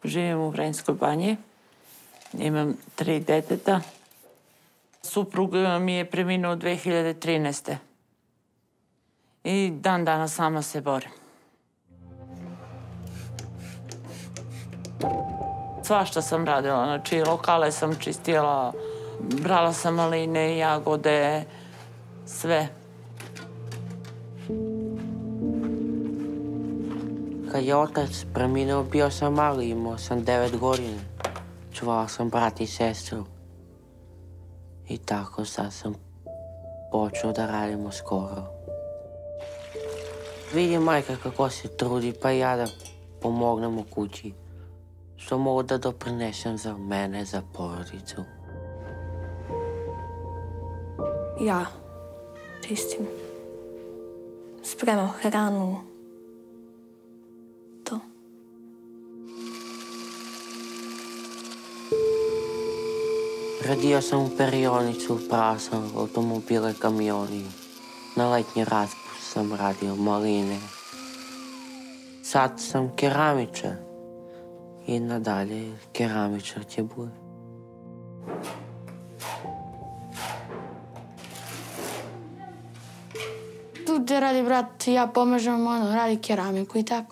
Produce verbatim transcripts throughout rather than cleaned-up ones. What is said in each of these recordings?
Živim u Vranjskoj banji. Imam tri deteta. Suprug mi je preminuo dve hiljade trinaeste. I dan danas sama se borim. Svašta sam radila, znači lokale sam čistila, brala sam maline, jagode, sve. Kad je otac preminuo, bio sam mali, imao sam devet godina. Čuvala sam brat i sestru. I tako sad sam počeo da radimo skoro. Vidim majka kako se trudi, pa ja da pomognem u kući. Što mogu da doprinesem za mene, za porodicu. Ja čistim, spremam hranu, to. Radio sam u perionicu, prao sam automobile, kamioni. Na letnji raspust sam radio maline. Sad sam keramičar. I nadalje keramičar će bude. Tu gde radi brat, ja pomažem, on radi keramiku i tako.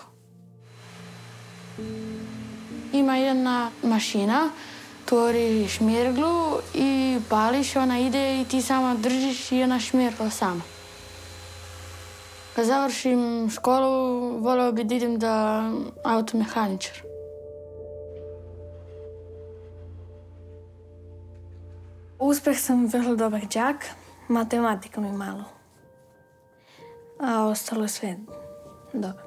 Ima jedna mašina, otvoriš šmirglu i pališ, ona ide i ti samo držiš i ona šmirgla sama. Kad završim školu, voleo bi da idem da automehaničar. Uspeh sam vrlo dobar đak, matematika mi malo. A ostalo je sve dobro.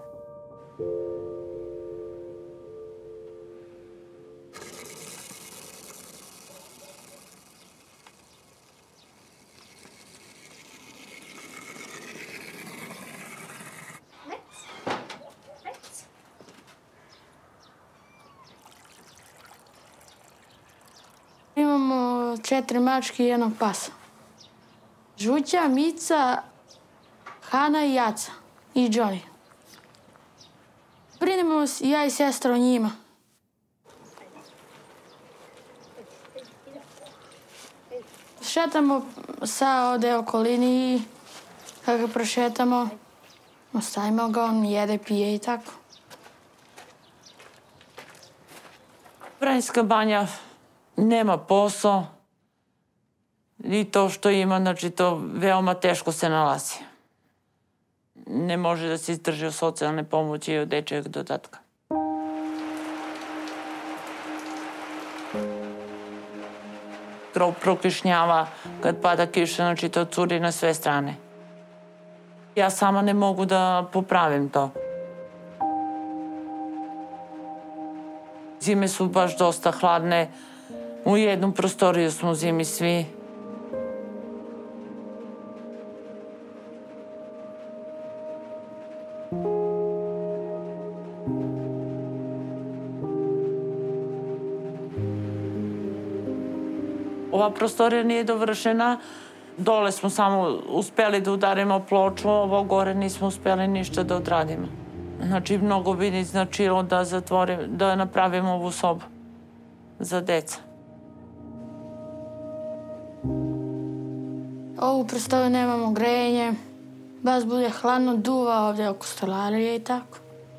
Imamo četiri mačke i jednog pasa. Žuća, Mica, Hana i Jaca. I Johnny. Brinemo se ja i sestra o njima. Šetamo sa ovde okolini i kada ga prošetamo, ostavimo ga, on jede, pije i tako. Vranjska banja nema posao i to što ima, znači to veoma teško se nalazi. Ne može da se izdrži od socijalne pomoći i od dečijeg dodatka. Krov proklišnjava, kad pada kiša, znači to curi na sve strane. Ja sama ne mogu da popravim to. Zime su baš dosta hladne. U jednu prostoriju smo zimi svi. Ova prostorija nije dovršena. Dole smo samo uspeli da udarimo ploču, ovo gore nismo uspeli ništa da odradimo. Znači, mnogo bi ni značilo da zatvorim, da napravimo ovu sobu za deca. Ovu prostoriju nemamo grejanje. Baš bude hladno, duva ovde oko stolarije i tako.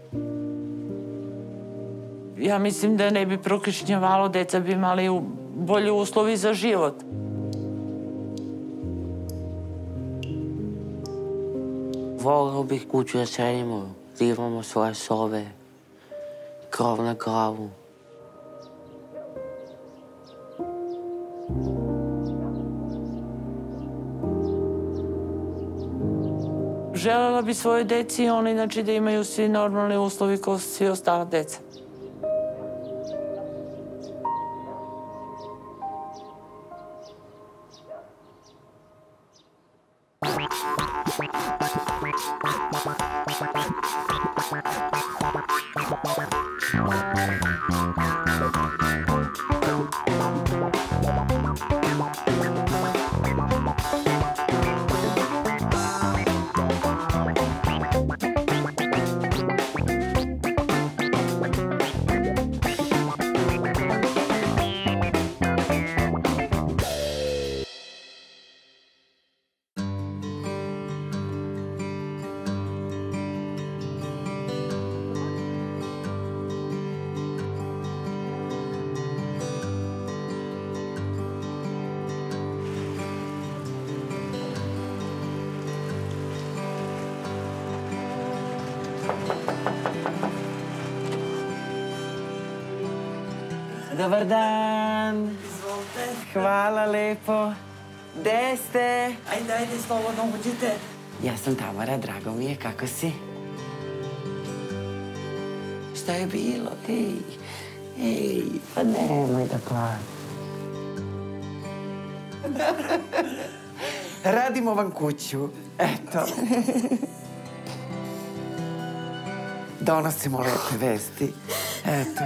Ja mislim da ne bi proklišnjavalo, deca bi imali bolji uslovi za život. Volio bih kuću da sredimo, da imamo svoje sobe, krov na glavu. Želela bi svoje deci, oni znači da imaju svi normalni uslovi kao svi ostala deca. Dobar dan. Izvolite. Hvala lepo. Gde ste? Ajde, ajde, slobodno uđite. Ja sam Tamara, drago mi je, kako si? Šta je bilo? Ej, ej, pa nemoj da plaći. Radimo vam kuću, eto. Donosimo lepe vesti, eto.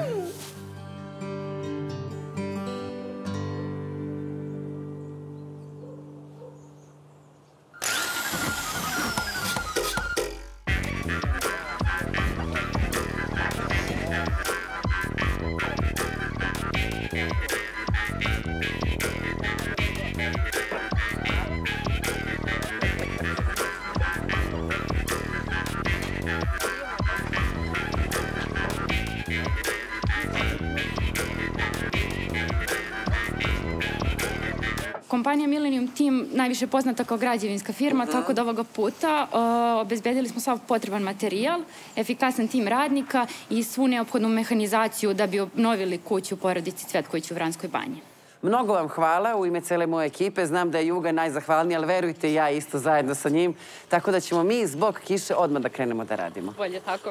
Kompanija Millennium Team najviše poznata kao građevinska firma, tako da ovoga puta obezbedili smo sav potreban materijal, efikasan tim radnika i svu neophodnu mehanizaciju da bi obnovili kuću porodici Cvetković u Vranskoj banji. Mnogo vam hvala u ime cele moje ekipe. Znam da je Juga najzahvalniji, ali verujte, ja isto zajedno sa njim. Tako da ćemo mi zbog kiše odmah da krenemo da radimo. Bolje tako.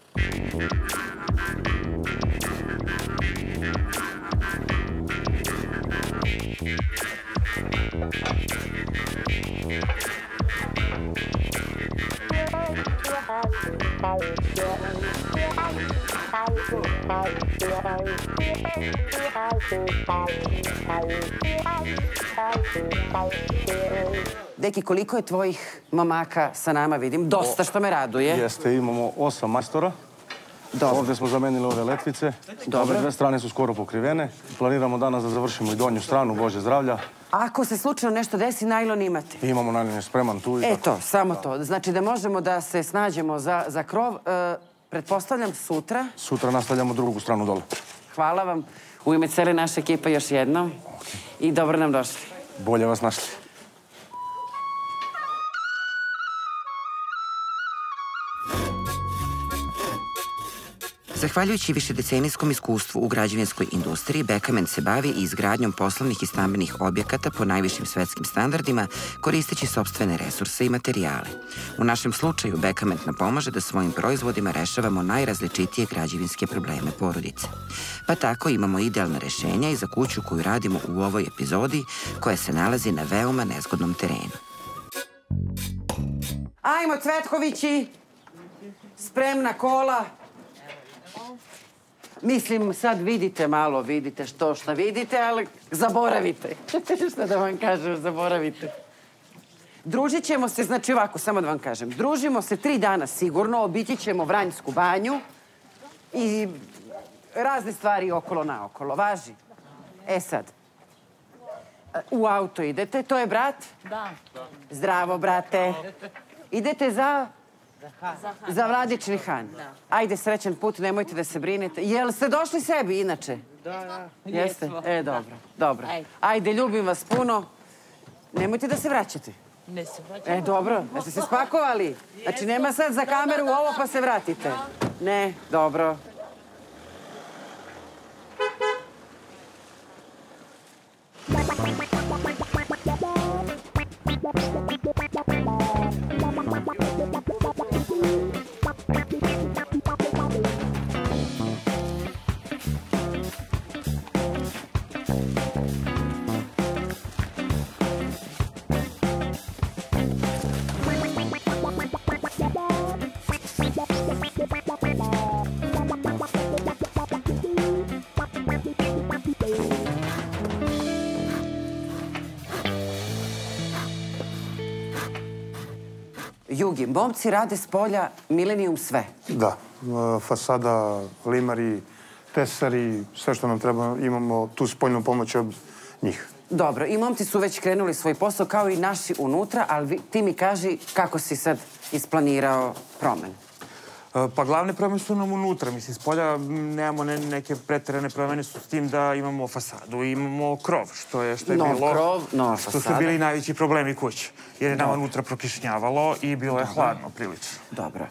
Deki, koliko je tvojih mamaka sa nama, vidim? Dosta, što me raduje. Jeste, imamo osam majstora. Ovde smo zamenili ove letvice. Ove dve strane su skoro pokrivene. Planiramo danas da završimo i donju stranu, Bože zdravlja. Ako se slučajno nešto desi, najlon imate? Imamo najlon spreman tu. E to, samo to. Znači da možemo da se snađemo za krov. Pretpostavljam sutra. Sutra nastavljamo drugu stranu dole. Hvala vam u ime cele naše ekipe još jednom. I dobro nam došli. Bolje vas našli. Zahvaljujući višedecenijskom iskustvu u građevinskoj industriji, Bekament se bavi i izgradnjom poslovnih i stambenih objekata po najvišim svetskim standardima, koristeći sopstvene resurse i materijale. U našem slučaju, Bekament nam pomaže da svojim proizvodima rešavamo najrazličitije građevinske probleme porodice. Pa tako imamo idealna rešenja i za kuću koju radimo u ovoj epizodi, koja se nalazi na veoma nezgodnom terenu. Ajmo, Cvetkovići! Spremna kola! Mislim, sad vidite malo, vidite što šta vidite, ali zaboravite. Šta da vam kažem, zaboravite. Družit ćemo se, znači ovako, samo da vam kažem, družimo se tri dana sigurno, obići ćemo Vranjsku banju i razne stvari okolo naokolo, važi. E sad, u auto idete, to je brat? Da. Zdravo, brate. Idete za... Za Vladični Han. Ajde, srećan put, nemojte da se brinete. Jel ste došli sebi inače? Da, da. Jeste? E, dobro, dobro. Ajde, ljubim vas puno. Nemojte da se vraćate. Ne se vraćamo. E, dobro. Jeste se spakovali? Znači, nema sad za kameru ovo pa se vratite. Ne, dobro. Jugi, momci rade s polja Millennium sve. Da, fasada, limari, tesari, sve što nam treba, imamo tu spoljnu pomoć od njih. Dobro, i momci su već krenuli svoj posao kao i naši unutra, ali ti mi kaži kako si sad isplanirao promene. Pa glavne promene su nam unutra. Mislim, s polja nemamo neke preterane promene s tim da imamo fasadu i imamo krov, što je bilo... Nov krov, nova fasada. Što su bili najveći problemi kuće. Jer je nama unutra prokišnjavalo i bilo je hladno prilično. Dobro.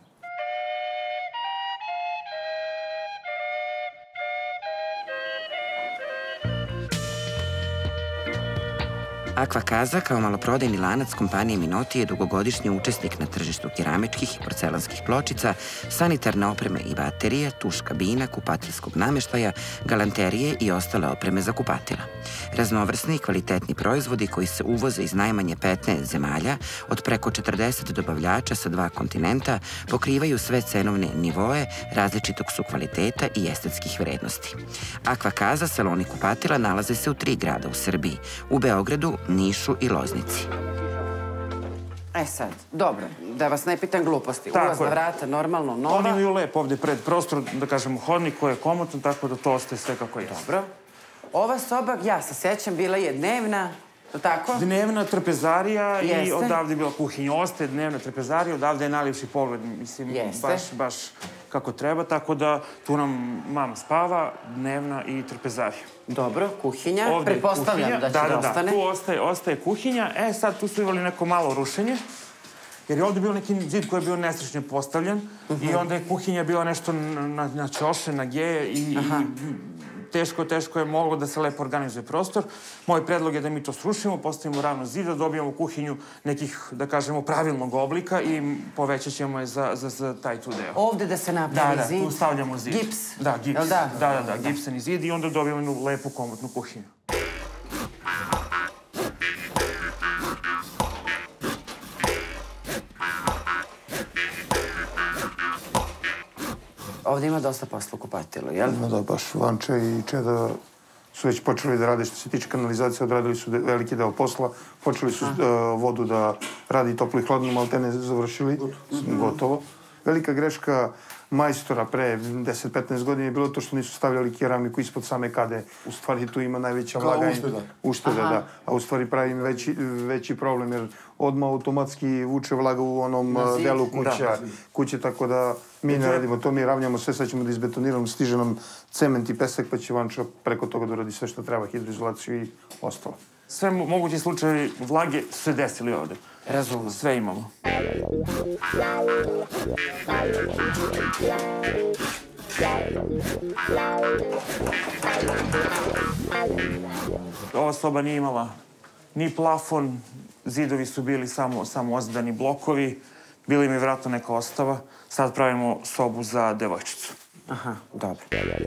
Aqua Casa kao maloprodajni lanac kompanije Minoti je dugogodišnji učesnik na tržištu keramičkih i porcelanskih pločica, sanitarne opreme i baterije, tuš kabina, kupatiljskog nameštaja, galanterije i ostale opreme za kupatila. Raznovrsni i kvalitetni proizvodi koji se uvoze iz najmanje petnaest zemalja, od preko četrdeset dobavljača sa dva kontinenta, pokrivaju sve cenovne nivoe, različitog su kvaliteta i estetskih vrednosti. Aqua Casa saloni kupatila nalaze se u tri grada u Srbiji, u Beogradu, Nišu i Loznici. E sad, dobro, da vas ne pitam gluposti. Ulazna vrata, normalno, nova. Oni imaju lep ovde pred prostor, da kažemo, hodnik koji je komotno, tako da to ostaje sve kako je. Dobro. Ova soba, ja se sećam, bila je dnevna, to tako? Dnevna trpezarija i odavde je bila kuhinja. Ostaje dnevna trpezarija, odavde je najljepši pogled, mislim, baš, baš kako treba, tako da tu nam mama spava, dnevna i trpezarija. Dobro, kuhinja, pretpostavljam da će da ostane. Da, da, tu ostaje kuhinja. E, sad tu su imali neko malo rušenje, jer je ovde bio neki zid koji je bio nesrećno postavljen i onda je kuhinja bila nešto na ćoše, na geje i teško, teško je moglo da se lepo organizuje prostor. Moj predlog je da mi to srušimo, postavimo ravno zid, da dobijemo kuhinju nekih, da kažemo, pravilnog oblika i povećat ćemo je za taj tu deo. Ovde da se napravi zid? Da, da, tu stavljamo zid. Gips? Da, gips. Da, da, da, gipsani zid i onda dobijemo jednu lepu, komotnu kuhinju. Ovde ima dosta posla u kupatilu, jel? Ima da, baš Vanča i Čeda su već počeli da rade što se tiče kanalizacije, odradili su veliki deo posla, počeli su vodu da radi toplo i hladno, maltene završili, gotovo. Velika greška majstora pre deset do petnaest godina je bilo to što nisu stavljali keramiku ispod same kade. U stvari tu ima najveća vlaga. Kao ušteda. Ušteda, da. A u stvari pravi im veći problem jer odmah automatski vuče vlaga u onom delu kuće, tako da mi ne radimo to, mi ravnjamo sve, sad ćemo da izbetoniramo, stiže nam cement i pesak, pa će Vanča preko toga da uradi sve što treba, hidroizolaciju i ostalo. Sve mogući slučajevi vlage su se desili ovde. Razumno. Sve imamo. Ova soba nije imala ni plafon, zidovi su bili samo ozidani blokovi, bila im je vratno neka ostava. Sad pravimo sobu za devojčicu. Aha, dobro.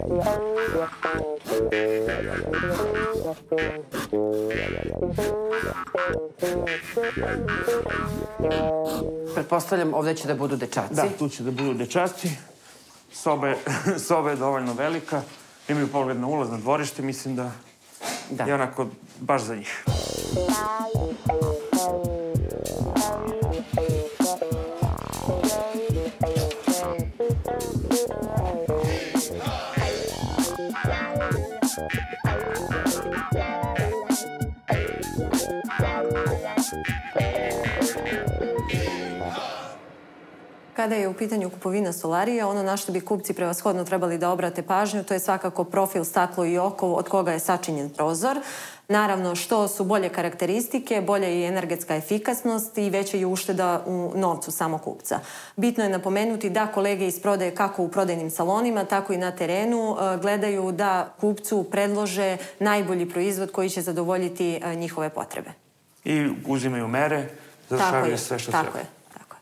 Pretpostavljam, ovde će da budu dečaci. Da, tu će da budu dečaci. Soba je dovoljno velika. Imaju pogled na ulaz, na dvorište. Mislim da je onako baš za njih. Kada je u pitanju kupovina solarije, ono na što bi kupci prevashodno trebali da obrate pažnju, to je svakako profil, staklo i oko od koga je sačinjen prozor. Naravno, što su bolje karakteristike, bolja je i energetska efikasnost i veća je ušteda u novcu samog kupca. Bitno je napomenuti da kolege iz prodaje kako u prodajnim salonima, tako i na terenu gledaju da kupcu predlože najbolji proizvod koji će zadovoljiti njihove potrebe. I uzimaju mere, završavaju sve što treba. Tako je.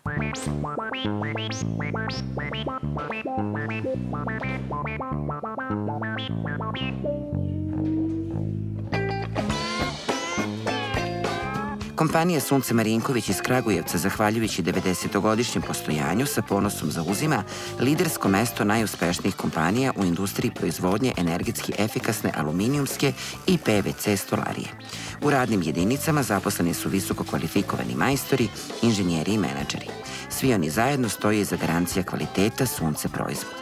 Kompanija Sunce Marinković iz Kragujevca, zahvaljujući devedesetogodišnjem postojanju, sa ponosom zauzima lidersko mesto najuspešnijih kompanija u industriji proizvodnje energetski efikasne aluminijumske i P V C stolarije. U radnim jedinicama zaposleni su visoko kvalifikovani majstori, inženjeri i menadžeri. Svi oni zajedno stoje iza garancija kvaliteta Sunce proizvoda.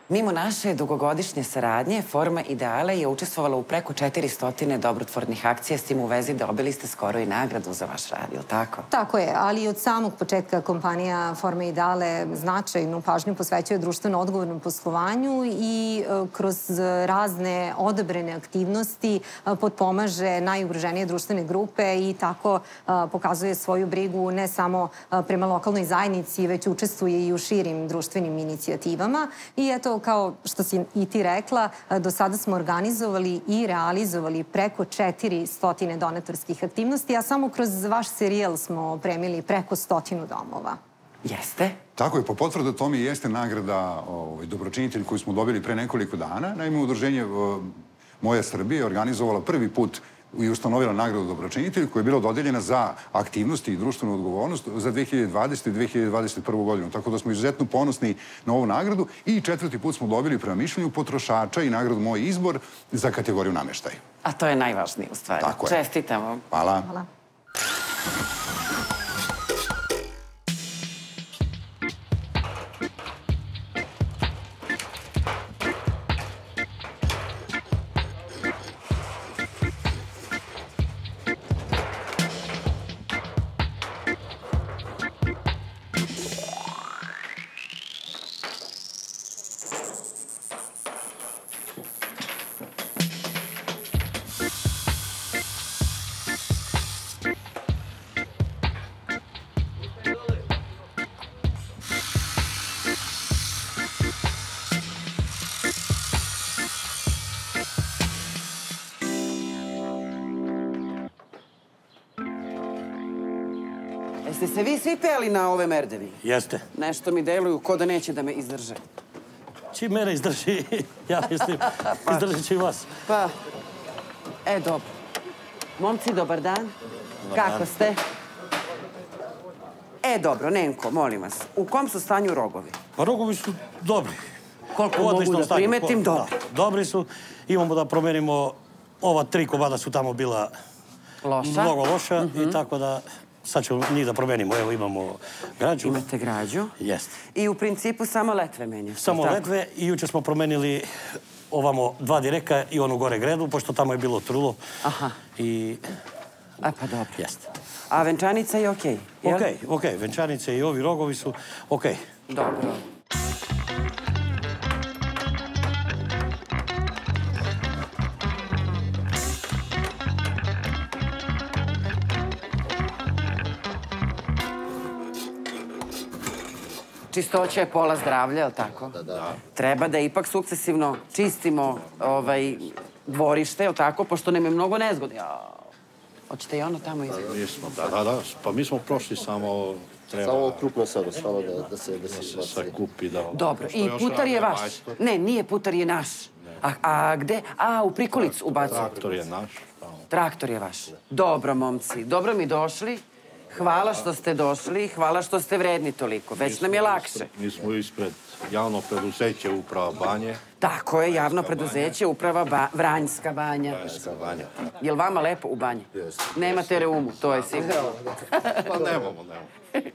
Mimo naše dugogodišnje saradnje, Forma Ideale je učestvovala u preko četiristo dobrotvornih akcija, s tim u vezi dobili ste skoro i nagradu za vaš rad, ili tako? Tako je, ali od samog početka kompanija Forma Ideale značajnu pažnju posvećuje društveno odgovornom poslovanju i kroz razne odabrane aktivnosti potpomaže najugroženije društvene grupe i tako pokazuje svoju brigu ne samo prema lokalnoj zajednici, već učestvuje i u širim društvenim inicijativama. I eto, kao što si i ti rekla, do sada smo organizovali i realizovali preko četiristo donatorskih aktivnosti, a samo kroz vaš serijal smo opremili preko stotinu domova. Jeste? Tako je, po potvrdu tome i jeste nagrada dobročinitelj koju smo dobili pre nekoliko dana. Naime, udruženje Moja Srbija je organizovala prvi put i ustanovila nagradu dobročinitelj koja je bila dodeljena za aktivnosti i društvenu odgovornost za dve hiljade dvadesete i dve hiljade dvadeset prvu godinu. Tako da smo izuzetno ponosni na ovu nagradu i četvrti put smo dobili prema mišljenju potrošača i nagradu Moj izbor za kategoriju namještaj. A to je najvažnije u stvari. Tako je. Čestitam vam. Hvala. Hvala. Jeste se vi svi peli na ove merdevi? Jeste. Nešto mi deluju ko da neće da me izdrže. Čim mene izdrži, ja mislim, izdržit će i vas. Pa, e, dobro. Momci, dobar dan. Kako ste? E, dobro, Nenko, molim vas. U kom su stanju rogovi? Pa rogovi su dobri. Koliko mogu da primetim? Dobri. Dobri su. Imamo da promenimo, ova tri komada su tamo bila loša. Mnogo loša i tako da sad ćemo njih da promenimo. Evo imamo građu. Imate građu? Jeste. I u principu samo letve menjate? Samo letve i juče smo promenili ovamo dva direka i onu gore gredu, pošto tamo je bilo trulo. Aha. I... A pa dobro. Jeste. A venčanica je okej? Okej, okej. Venčanice i ovi rogovi su okej. Dobro. Čistoća je pola zdravlja, je li tako? Da, da. Treba da ipak sukcesivno čistimo dvorište, je li tako? Pošto nam je mnogo nezgode. Hoćete i ono tamo iza? Mi smo, da, da, da. Pa mi smo prošli samo... Samo krupno sada, samo da se... Da se sakupi, da... Dobro, i putar je vaš? Ne, nije, putar je naš. A gde? A, u prikolicu ubacu. Traktor je naš. Traktor je vaš. Dobro, momci, dobro mi došli. Hvala što ste došli, hvala što ste vredni toliko. Već nam je lakše. Mi smo ispred javno preduzeće Uprava banje. Tako je, javno preduzeće Uprava Vranjska banja. Vranjska banja. Je li vama lepo u banji? Nemate reumu, to je sigurno. Pa nemamo, nemamo.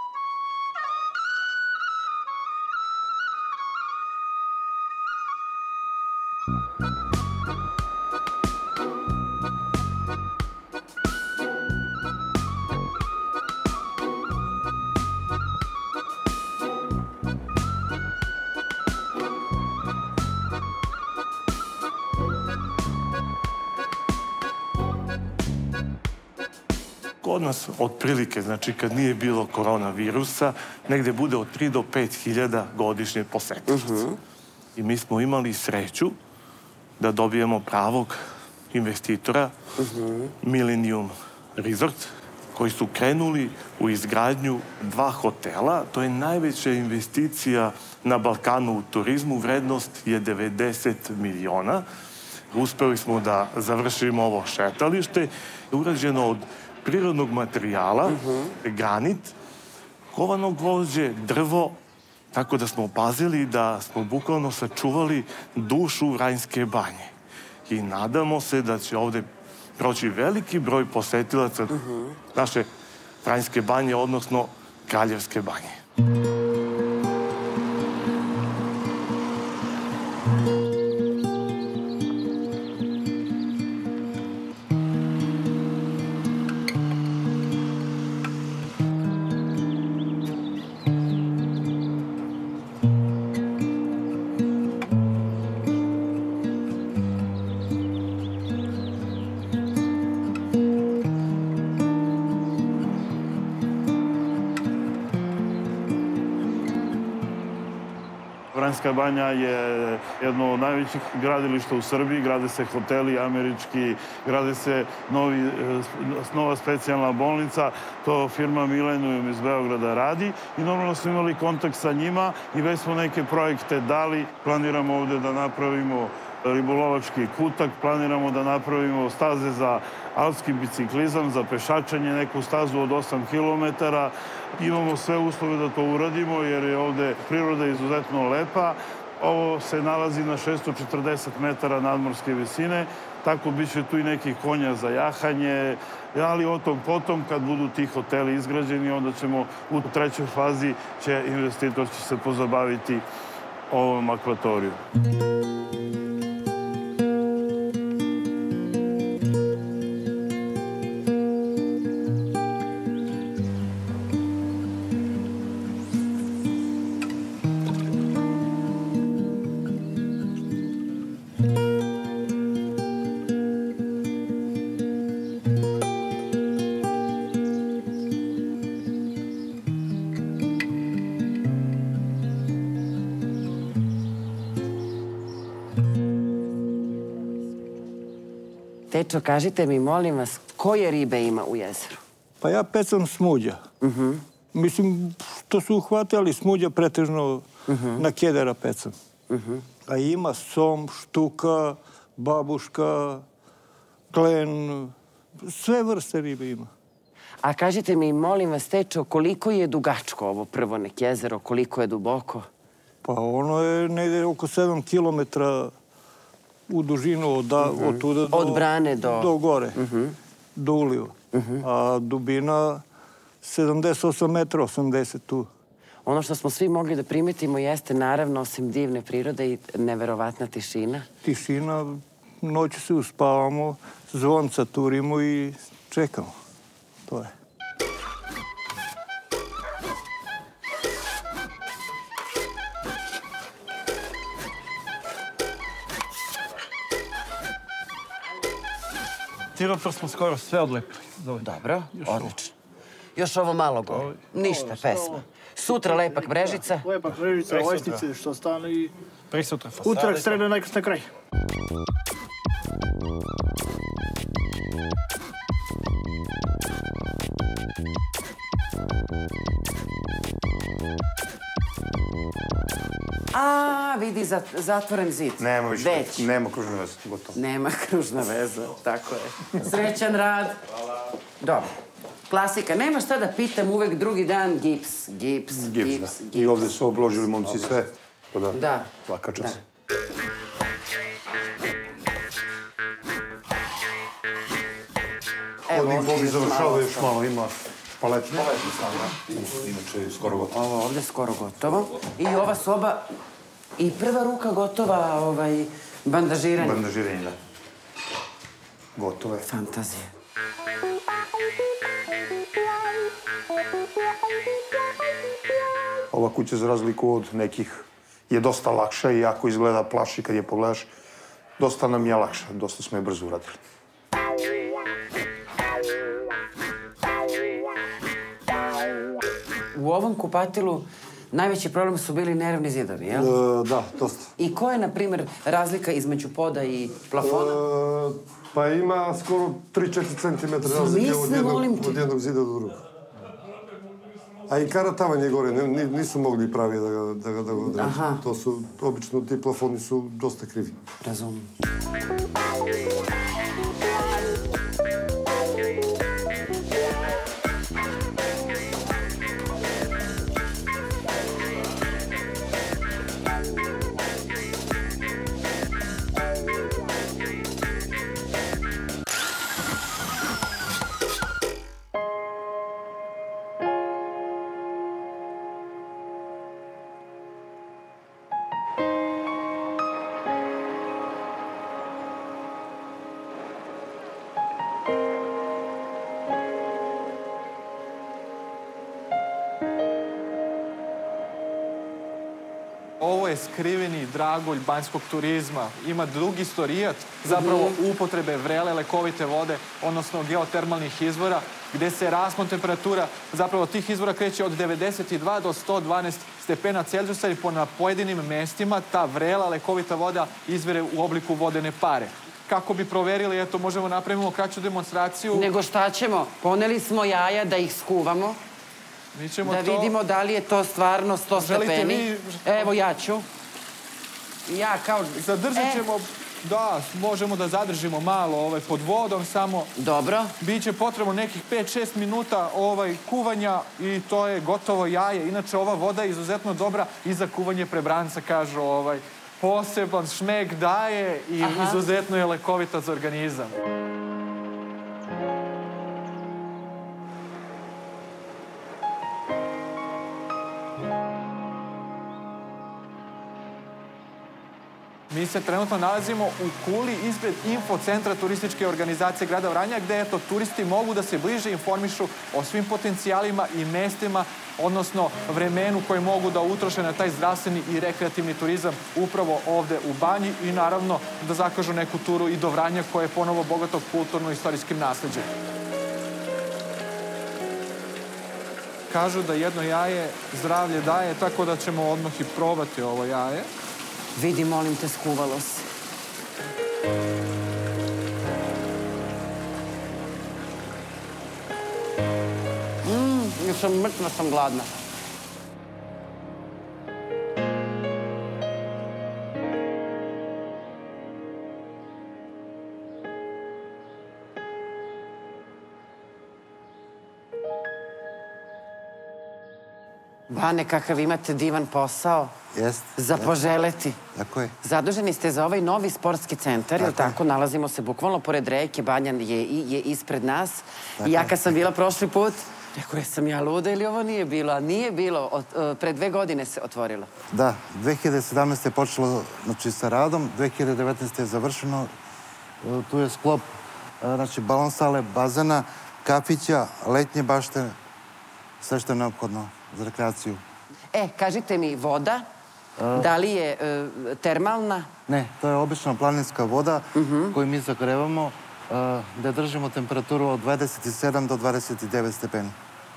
Kod nas, otprilike, znači kad nije bilo koronavirusa, negde bude od tri do pet hiljada godišnje posetilaca. I mi smo imali sreću da dobijemo pravog investitora, Millennium Resort, koji su krenuli u izgradnju dva hotela. To je najveća investicija na Balkanu u turizmu. Vrednost je devedeset miliona. Uspeli smo da završimo ovo šetalište. Urađeno od prirodnog materijala, granit, kovano gvožđe, drvo, tako da smo pazili da smo bukvalno sačuvali dušu Vranjske banje. I nadamo se da će ovde proći veliki broj posetilaca naše Vranjske banje, odnosno Kraljevske banje. Vranjska banja je jedno od najvećih gradilišta u Srbiji. Grade se hoteli američki, grade se novi, nova specijalna bolnica. To firma Millennium iz Beograda radi i normalno smo imali kontakt sa njima i već smo neke projekte dali. Planiramo ovde da napravimo ribolovački kutak, planiramo da napravimo staze za alpski biciklizam, za pešačanje, neku stazu od osam kilometara. Imamo sve uslove da to uradimo jer je ovde priroda izuzetno lepa. Ovo se nalazi na šesto četrdeset metara nadmorske visine, tako biće tu i nekih konja za jahanje, ali o tom potom kad budu ti hoteli izgrađeni, onda ćemo u trećoj fazi će investitor će se pozabaviti ovom akvatorijom. Tečo, kažite mi, molim vas, koje ribe ima u jezeru? Pa ja pecam smuđa. Mislim, što su uhvatili smuđa pretežno na kedera pecam. A ima som, štuka, babuška, klen, sve vrste ribe ima. A kažite mi, molim vas, Tečo, koliko je dugačko ovo prvo nek jezero, koliko je duboko? Pa ono je negde oko sedam kilometara u dužinu od tuda do... Od brane do... Do gore, do uliva. A dubina sedamdeset osam metara, osamdeset tu. Ono što smo svi mogli da primetimo jeste, naravno, osim divne prirode i neverovatna tišina. Tišina, noću se uspavamo, zvonca turimo i čekamo. To je. Tirotor smo skoro sve odlepili. Dobro, odlično. Još ovo malo gore. Ništa, pesma. Sutra lepak Brežica. Lepak Brežica, Lojstice, što stane i... Presutra fasade. Utorak, sreda, najkasnije kraj. A, vidi, zatvoren zid. Nema više, nema kružna veza, gotovo. Nema kružna veza, tako je. Srećan rad. Hvala. Dobro. Klasika. Nema šta da pitam, uvek drugi dan gips, gips, gips, gips. I ovde su obložili momci sve. Da. Svaka čast. Ovi završava još malo, ima špaletne. Inače, skoro gotovo. Ovo ovde skoro gotovo. I ova soba, i prva ruka gotova, ovaj, bandažiranje. Bandažiranje, da. Gotovo je. Fantazija. Ova kuća, za razliku od nekih, je dosta lakša i ako izgleda plaši kad je pogledaš, dosta nam je lakša, dosta smo je brzo uradili. U ovom kupatilu najveći problem su bili neravni zidovi, jel? Da, dosta. I koja je, na primjer, razlika između poda i plafona? Pa ima skoro tri do četiri centimetra razlike od jednog zida do drugog. A i karatavan je gore, nisu mogli pravi da ga određu. To su, obično ti plafoni su dosta krivi. Razumim. Ovo je skriveni dragulj banjskog turizma. Ima drugi istorijat, zapravo upotrebe vrele lekovite vode, odnosno geotermalnih izvora, gde se raspon temperatura zapravo tih izvora kreće od devedeset dva do sto dvanaest stepena Celzijusa i na pojedinim mestima ta vrela, lekovita voda izvire u obliku vodene pare. Kako bi proverili, eto, možemo napravimo kraću demonstraciju. Nego šta ćemo? Poneli smo jaja da ih skuvamo. Mi ćemo da to... vidimo da li je to stvarno sto stepeni. Vi... Evo, ja ću. Ja kao... Zadržat ćemo... Da, možemo da zadržimo malo ovaj, pod vodom, samo... Dobro. Biće potrebno nekih pet šest minuta ovaj, kuvanja i to je gotovo jaje. Inače, ova voda je izuzetno dobra i za kuvanje prebranca, kažu, ovaj, poseban šmek daje i Aha. izuzetno je lekovita za organizam. Mi se trenutno nalazimo u Kuli ispred infocentra turističke organizacije grada Vranja, gde eto, turisti mogu da se bliže informišu o svim potencijalima i mestima, odnosno vremenu koje mogu da utroše na taj zdravstveni i rekreativni turizam upravo ovde u Banji i naravno da zakažu neku turu i do Vranja koje je ponovo bogato kulturno-istorijskim nasleđem. Kažu da jedno jaje zdravlje daje, tako da ćemo odmah i probati ovo jaje. Vidi, molim te, skuvalo se. Mmm, još sam mrtva, sam gladna. Bane, kakav imate divan posao. Jeste. Za poželeti. Tako je. Zaduženi ste za ovaj novi sportski centar, jer tako, nalazimo se bukvalno pored reke, Banjan je ispred nas. I ja kad sam bila prošli put, rekao, jesam ja luda ili ovo nije bilo? A nije bilo, pre dve godine se otvorilo. Da, dve hiljade sedamnaeste. je počelo sa radom, dve hiljade devetnaeste. je završeno. Tu je sklop balon sale, bazena, kafića, letnje bašte, sve što je neophodno za rekreaciju. E, kažite mi, voda, da li je termalna? Ne, to je obična planinska voda koju mi zagrevamo, da držimo temperaturu od dvadeset sedam do dvadeset devet stepeni.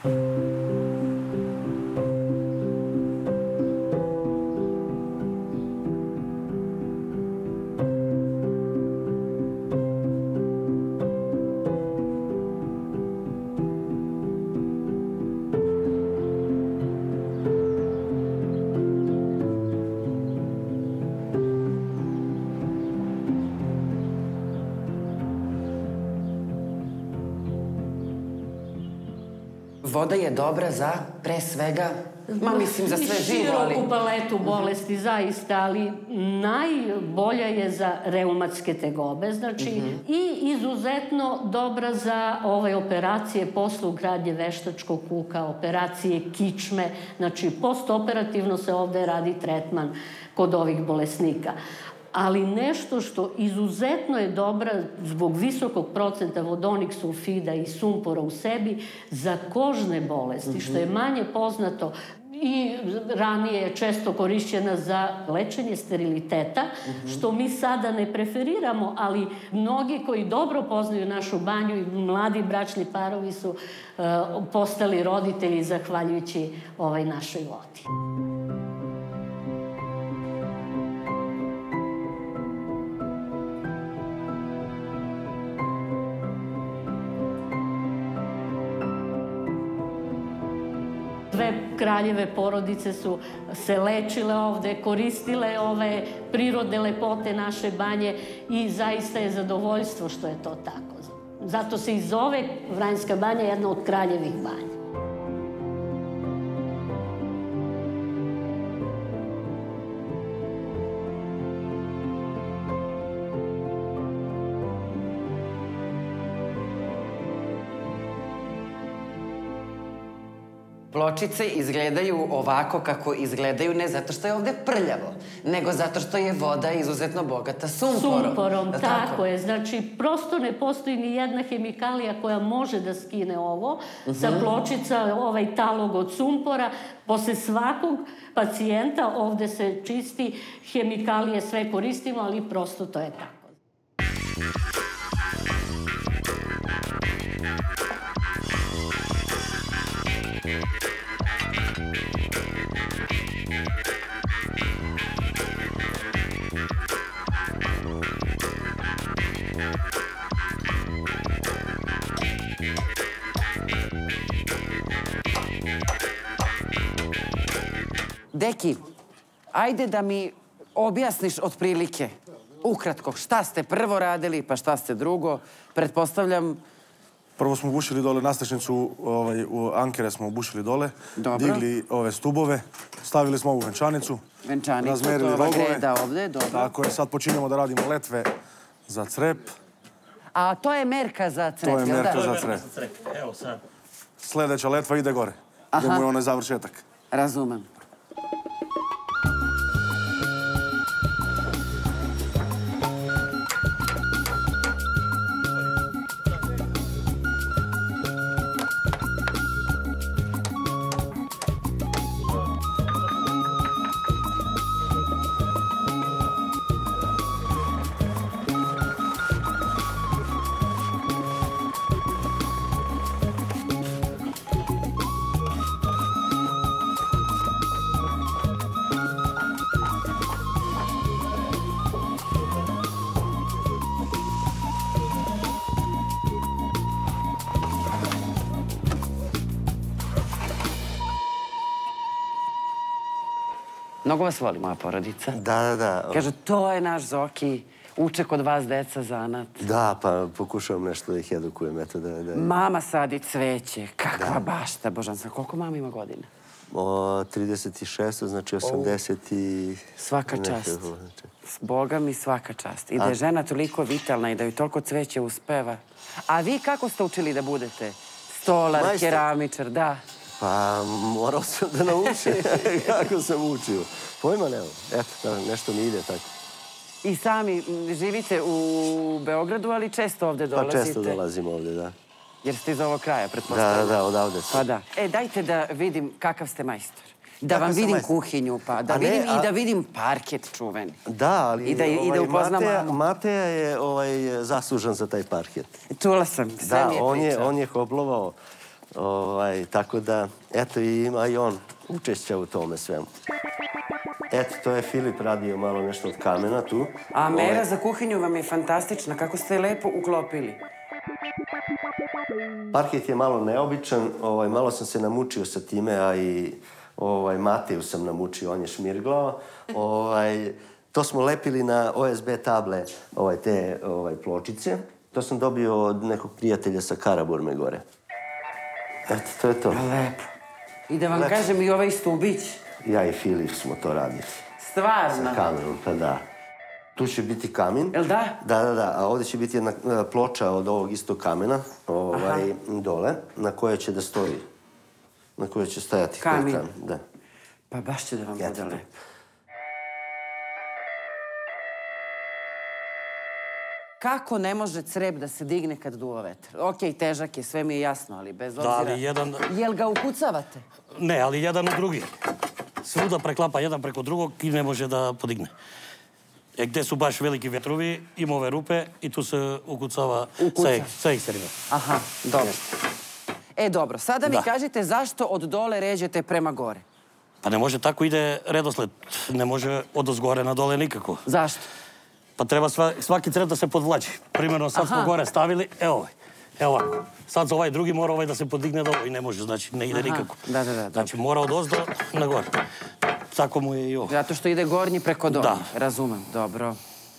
Voda je dobra za, pre svega, ma mislim za sve živo, ali... Široku paletu bolesti, zaista, ali najbolja je za reumatske tegobe, znači, i izuzetno dobra za ove operacije posle ugradnje veštačkog kuka, operacije kičme, znači, postoperativno se ovde radi tretman kod ovih bolesnika. Ali nešto što izuzetno je dobra zbog visokog procenta vodonik sulfida i sumpora u sebi za kožne bolesti, što je manje poznato i ranije je često korišćena za lečenje steriliteta, što mi sada ne preferiramo, ali mnogi koji dobro poznaju našu Banju i mladi bračni parovi su postali roditelji zahvaljujući ovoj našoj vodi. Sve kraljeve porodice su se lečile ovde, koristile ove prirodne lepote naše Banje i zaista je zadovoljstvo što je to tako. Zato se i zove Vranjska Banja jedna od kraljevih banja. Pločice izgledaju ovako kako izgledaju, ne zato što je ovde prljavo, nego zato što je voda izuzetno bogata sumporom. Sumporom, tako je. Znači, prosto ne postoji ni jedna hemikalija koja može da skine ovo sa pločica, ovaj talog od sumpora. Posle svakog pacijenta ovde se čisti, hemikalije sve koristimo, ali prosto to je tako. Deki, ajde da mi objasniš otprilike, ukratko, šta ste prvo radili, pa šta ste drugo. Pretpostavljam... Prvo smo bušili dole nastrešnicu, u ankere smo bušili dole, digli ove stubove, stavili smo ovu venčanicu, razmerili rogove. Tako je, sad počinjemo da radimo letve za crep. A to je merka za crep, jel da? To je merka za crep. Evo sad. Sljedeća letva ide gore, gdje mu je onaj završetak. Razumem. Mnogo vas voli moja porodica. Da, da, da. Kažu, to je naš Zoki, uče kod vas deca zanat. Da, pa pokušavam nešto da ih edukujem, eto da... Mama sadi cveće, kakva bašta, božanstva. Koliko mama ima godina? O, trideset šest, znači osamdeset i... Svaka čast. Boga mi svaka čast. I da je žena toliko vitalna i da ju toliko cveće uspeva. A vi kako ste učili da budete? Stolar, keramičar, da. Pa morao sam da naučim kako sam učio. Pojma nemam. Eto, nešto mi ide tako. I sami živite u Beogradu, ali često ovde dolazite? Pa često dolazim ovde, da. Jer ste iz ovog kraja, pretpostavljam? Da, da, odavde sam. Pa da. E, dajte da vidim kakav ste majstor. Da vam vidim kuhinju, pa da vidim i da vidim parket čuveni. Da, ali Mateja Mateja je zaslužan za taj parket. Čula sam, sve mi je pričao. Da, on je hoblovao. Tako da, eto, ima i on učešća u tome svemu. Eto, to je Filip radio malo nešto od kamena tu. A mera za kuhinju vam je fantastična. Kako ste je lepo uklopili. Parket je malo neobičan. Malo sam se namučio sa time, a i Mateju sam namučio. On je šmirglao. To smo lepili na O S B table te pločice. To sam dobio od nekog prijatelja sa Karaburme gore. Eto, to je to. Lepo. I da vam kažem i ovaj stubić. Ja i Filip smo to radili. Stvarno? Sa kamenom, pa da. Tu će biti kamin. Jel da? Da, da, da. A ovdje će biti jedna ploča od ovog istog kamena, dole, na kojoj će da stoji. Na kojoj će stajati kamin. Da. Pa baš će da vam bude lepo. Kako ne može crep da se digne kad duva vetar? Okej, težak je, sve mi je jasno, ali bez obzira... Da, ali jedan... Jel ga ukucavate? Ne, ali jedan u drugi. Svuda preklapa jedan preko drugog i ne može da podigne. E, gde su baš veliki vetrovi, ima ove rupe i tu se ukucava sa eksterima. Aha, dobro. E, dobro, sada mi kažite zašto od dole ređete prema gore? Pa ne može, tako ide redosled. Ne može od ozgore na dole nikako. Zašto? Pa treba svaki crep da se podvlači. Primjerno, sad smo gore stavili, evo ovaj, evo ovako. Sad za ovaj drugi mora ovaj da se podigne do ovo i ne može, znači ne ide nikako. Da, da, da. Znači mora od ozdo na gore. Tako mu je i ovo. Zato što ide gornji preko donji. Da. Razumem, dobro.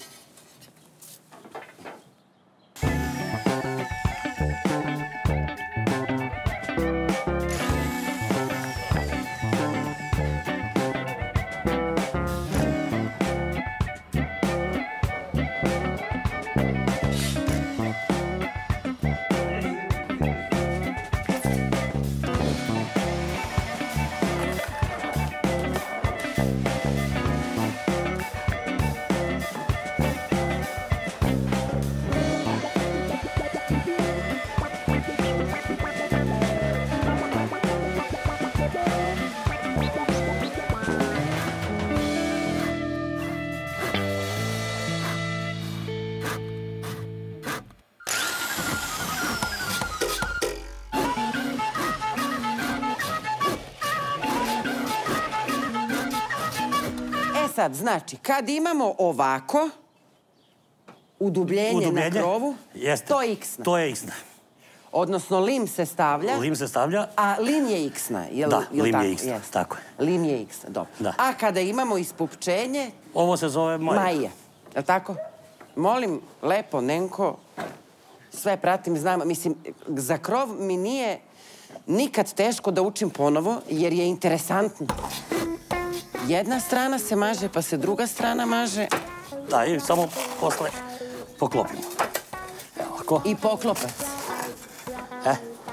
Sad, znači, kad imamo ovako, udubljenje na krovu, to je iksna. To je iksna. Odnosno, lim se stavlja. Lim se stavlja. A lim je iksna, jel? Da, lim je iksna, tako je. Lim je iksna, dobro. A kada imamo ispupčenje... Ovo se zove maja. Maja, jel' tako? Molim, lepo, Nenko, sve pratim, znam, mislim, za krov mi nije nikad teško da učim ponovo, jer je interesantno. Jedna strana se maže, pa se druga strana maže. Da, i samo posle poklopimo. Ovako. I poklopac. E.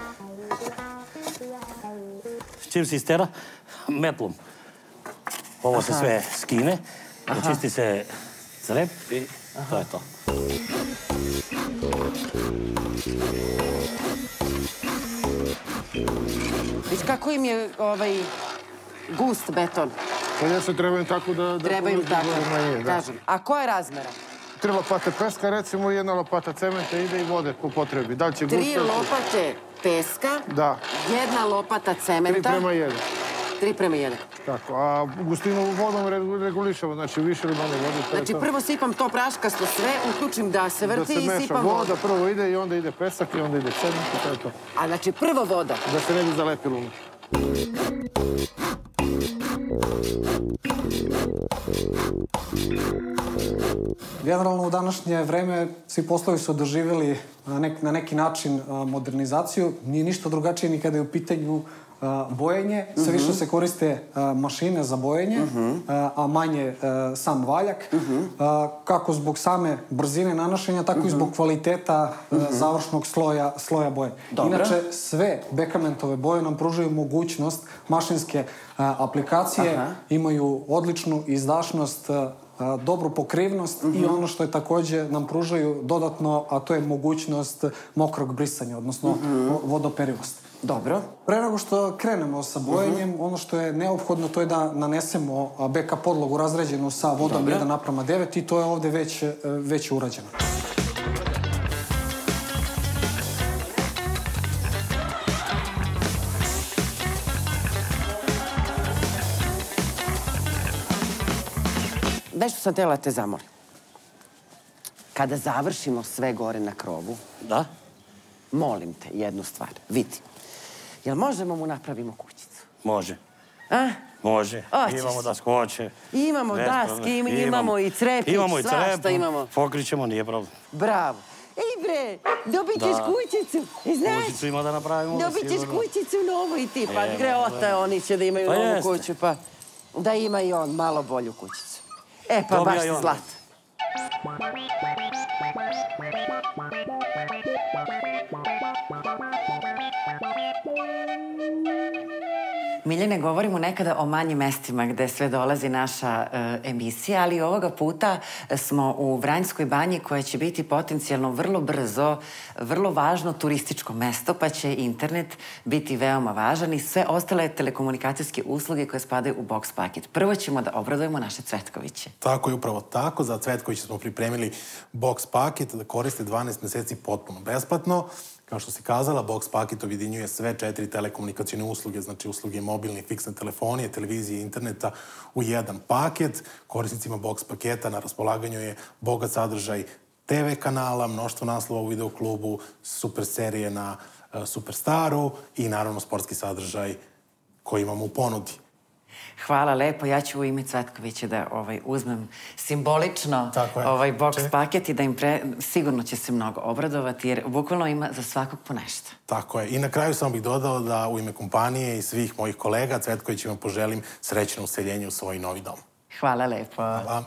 Čim se istera, metlom. Ovo se sve skine, očisti se crep i to je to. Viš kako im je ovaj gust beton? Pa ja se trebaju tako da... Trebaju tako, kažem. A koja je razmera? Tri lopate peska, recimo, jedna lopata cementa ide i vode po potrebi. Da li će Tri gust... lopate peska, da. Jedna lopata cementa. Tri prema jedan. Tri prema jedan. Tako, a gustinu vodom regulišemo, znači više ili manje vode. Znači prvo sipam to praškasto sve, uključim da se vrti i sipam vodu. Da se meša voda, prvo ide i onda ide pesak i onda ide cement i to je to. A znači prvo voda? Da se ne bi zalepilo unutra. Generalno u današnje vreme svi poslovi su doživjeli na neki način modernizaciju. Nije ništa drugačije ni kada je u pitanju bojenje. Sve više se koriste mašine za bojenje, a manje sam valjak. Kako zbog same brzine nanošenja, tako i zbog kvaliteta završnog sloja boje. Inače, sve Bekamentove boje nam pružaju mogućnost mašinske aplikacije, imaju odličnu izdašnost, dobru pokrivnost i ono što je također nam pružaju dodatno, a to je mogućnost mokrog brisanja, odnosno vodoperivost. Dobro. Pre nego što krenemo sa bojenjem, ono što je neophodno to je da nanesemo beka podlogu razređenu sa vodom jedan naprama devet i to je ovdje već urađeno. Nešto sam htjela te zamolim. Kada završimo sve gore na krovu, da? Molim te jednu stvar, vidi. Jel možemo mu napravimo kućicu? Može. A? Može. Imamo da skoče. Imamo daske, imamo i crepić, svašta imamo. Pokrićemo, nije problem. Bravo. Ej bre, dobit ćeš kućicu. Znaš? Kućicu ima da napravimo. Dobit ćeš kućicu novu i ti, pa greota, oni će da imaju novu kuću, pa da ima i on malo bolju kućicu. E, pa baš si zlat. Miljane, govorimo nekada o manjim mestima gde sve dolazi naša emisija, ali ovoga puta smo u Vranjskoj banji koja će biti potencijalno vrlo brzo, vrlo važno turističko mesto, pa će internet biti veoma važan i sve ostale telekomunikacijske usluge koje spadaju u box paket. Prvo ćemo da obradujemo naše Cvetkoviće. Tako je, upravo tako. Za Cvetkoviće smo pripremili box paket da koriste dvanaest meseci potpuno besplatno. Kao što si kazala, box paket objedinjuje sve četiri telekomunikacijne usluge, znači usluge mobilne i fiksne telefonije, televizije i interneta u jedan paket. Korisnicima box paketa na raspolaganju je bogat sadržaj te ve kanala, mnoštvo naslova u videoklubu, super serije na Superstaru i naravno sportski sadržaj koji imamo u ponudi. Hvala lepo. Ja ću u ime Cvetkovića da uzmem simbolično ovaj box paket i da im sigurno će se mnogo obradovati jer bukvalno ima za svakog po nešto. Tako je. I na kraju samo bih dodao da u ime kompanije i svih mojih kolega Cvetkovićima poželim srećno useljenje u svoj novi dom. Hvala lepo. Hvala.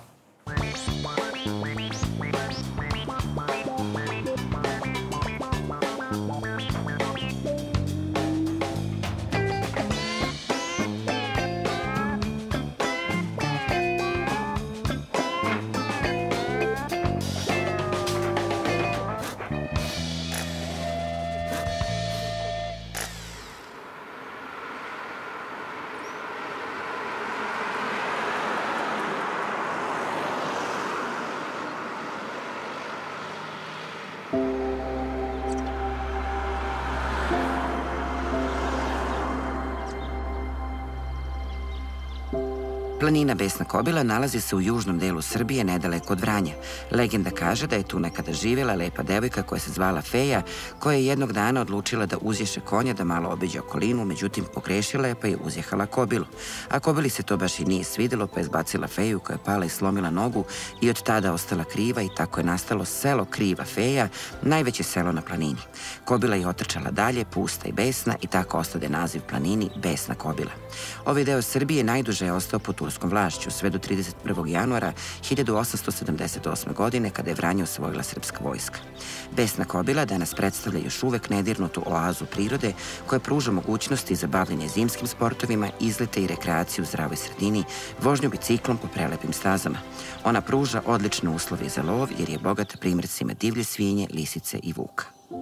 Planina Besna Kobila nalazi se u južnom delu Srbije, nedaleko od Vranja. Legenda kaže da je tu nekada živjela lepa devojka koja se zvala Feja, koja je jednog dana odlučila da uzješe konja da malo obiđe okolinu, međutim pogrešila je pa je uzjehala Kobilu. A Kobili se to baš i nije svidjelo, pa je zbacila Feju koja je pala i slomila nogu i od tada ostala kriva i tako je nastalo selo Kriva Feja, najveće selo na planini. Kobila je otrčala dalje, pusta i besna i tako ostade naziv planini Besna Kobila. Ovaj deo Srbije najduže je ostao pod turskom vlašću, sve do trideset prvog januara hiljadu osamsto sedamdeset osme. godine kada je Vranje osvojila srpska vojska. Besna Kobila danas predstavlja još uvek nedirnutu oazu prirode koja pruža mogućnosti za bavljenje zimskim sportovima, izlete i rekreaciju u zdravoj sredini, vožnju biciklom po prelepim stazama. Ona pruža odlične uslove za lov jer je bogata primjercima divlje svinje, lisice i vuka.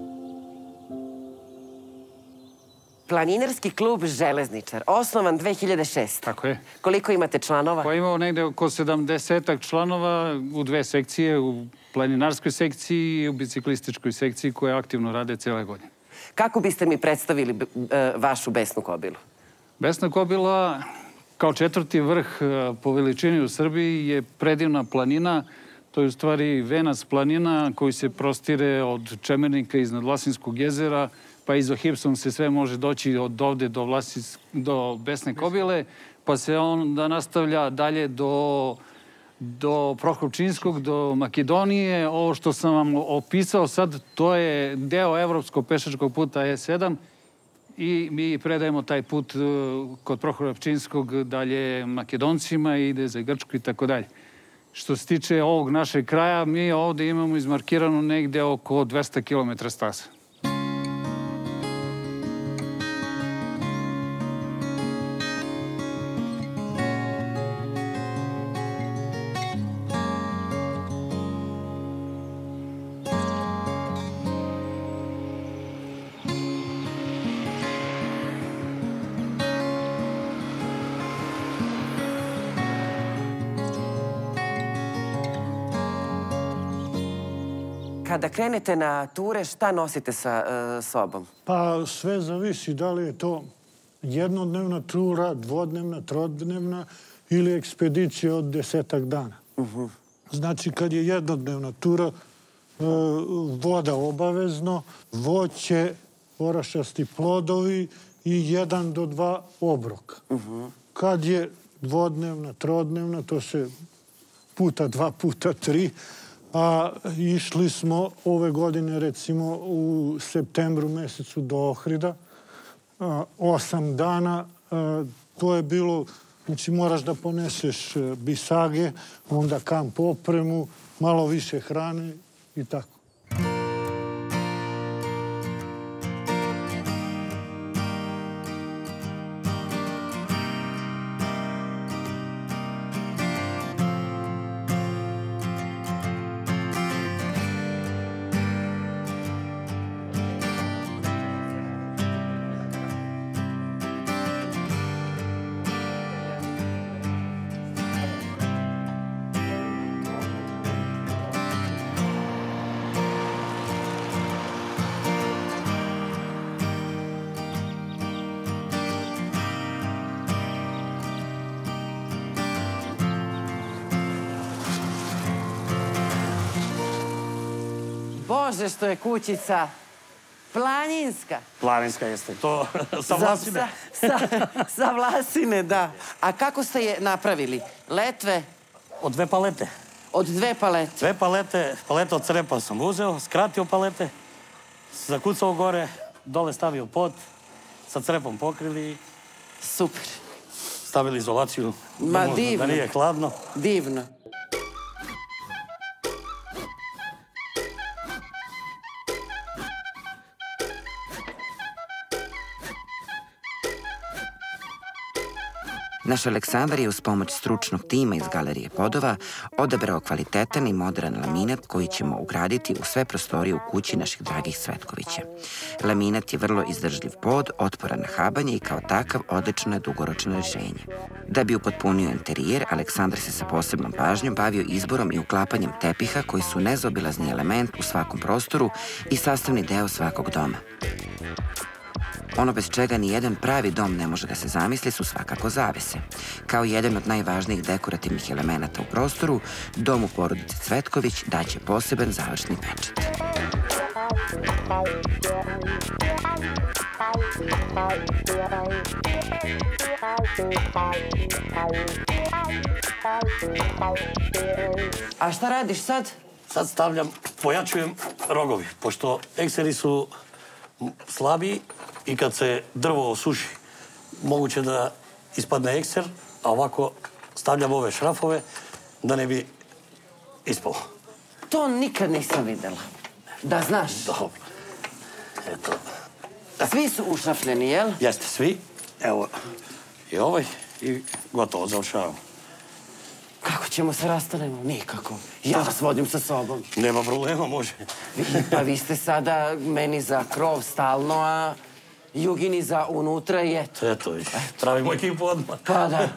Planinarski klub Železničar, osnovan dve hiljade šeste. Tako je. Koliko imate članova? Pa imamo negde oko sedamdesetak članova u dve sekcije, u planinarskoj sekciji i u biciklističkoj sekciji koje aktivno rade cele godine. Kako biste mi predstavili vašu Besnu Kobilu? Besna Kobila, kao četvrti vrh po veličini u Srbiji, je predivna planina. To je u stvari venac planina koji se prostire od Čemernika iznad Vlasinskog jezera, pa izohipsom se sve može doći od ovde do, Vlasis, do Besne Kobile, pa se onda nastavlja dalje do, do Prohopčinskog, do Makedonije. Ovo što sam vam opisao sad, to je deo evropskog pešačkog puta E sedam i mi predajemo taj put kod Prohopčinskog dalje Makedoncima i ide za Grčku i tako dalje. Što se tiče ovog našeg kraja, mi ovde imamo izmarkirano negde oko dvesta kilometara staza. Kada krenete na ture, šta nosite sa sobom? Pa sve zavisi da li je to jednodnevna tura, dvodnevna, trodnevna ili ekspedicija od desetak dana. Znači, kad je jednodnevna tura, voda obavezno, voće, orašasti plodovi i jedan do dva obroka. Kad je dvodnevna, trodnevna, to se puta dva, puta tri, a išli smo ove godine, recimo, u septembru mesecu do Ohrida, osam dana. To je bilo, znači moraš da poneseš bisage, onda kamp opremu, malo više hrane i tako. Bože, što je kućica planinska. Planinska jeste, to sa Vlasine. Sa Vlasine, da. A kako ste je napravili? Letve? Od dve palete. Od dve palete? Dve palete, palete od crepa sam uzeo, skratio palete, zakucao gore, dole stavio pod, sa crepom pokrili. Super. Stavili izolaciju, Ma divno. Da nije hladno. Divno. Naš Aleksandar je uz pomoć stručnog tima iz Galerije podova odabrao kvalitetan i modern laminat koji ćemo ugraditi u sve prostorije u kući naših dragih Cvetkovića. Laminat je vrlo izdržljiv pod, otporan na habanje i kao takav odlično je dugoročno rješenje. Da bi upotpunio interijer, Aleksandar se sa posebnom pažnjom bavio izborom i uklapanjem tepiha koji su nezaobilazni element u svakom prostoru i sastavni deo svakog doma. Ono bez čega ni jedan pravi dom ne može da se zamisli su svakako zavese. Kao jedan od najvažnijih dekorativnih elemenata u prostoru, domu porodice Cvetković daće poseban završni pečat. A šta radiš sad? Sad stavljam, pojačujem rogovi, pošto ekseri su slabiji i kad se drvo osuši, moguće da ispadne ekser, a ovako stavljam ove šrafove da ne bi ispalo. To nikad nisam videla. Da znaš. Dobro. Eto. Svi su ušrafljeni, jel? Jeste, svi. Evo, i ovaj, i gotovo, završavam. Kako ćemo se rastanemo? Nikako. Ja vas vodim sa sobom. Nema problema, može. Pa vi ste sada meni za krov stalno, a Jugini za unutra i eto. Eto, pravimo ekipu odmah. Pa da.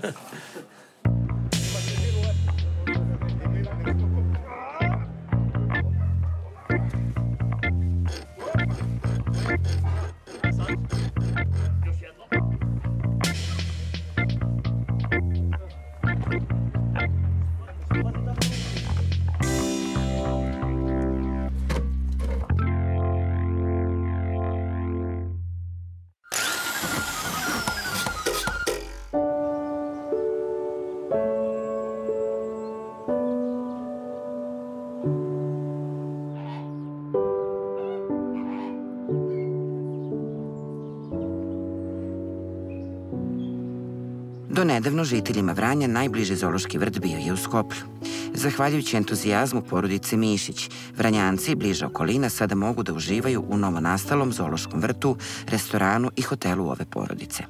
Do nedavno žiteljima Vranja najbliži zoološki vrt bio je u Skoplju. Zahvaljujući entuzijazmu porodice Mišić, Vranjanci i bliža okolina sada mogu da uživaju u novonastalom zoološkom vrtu, restoranu i hotelu ove porodice.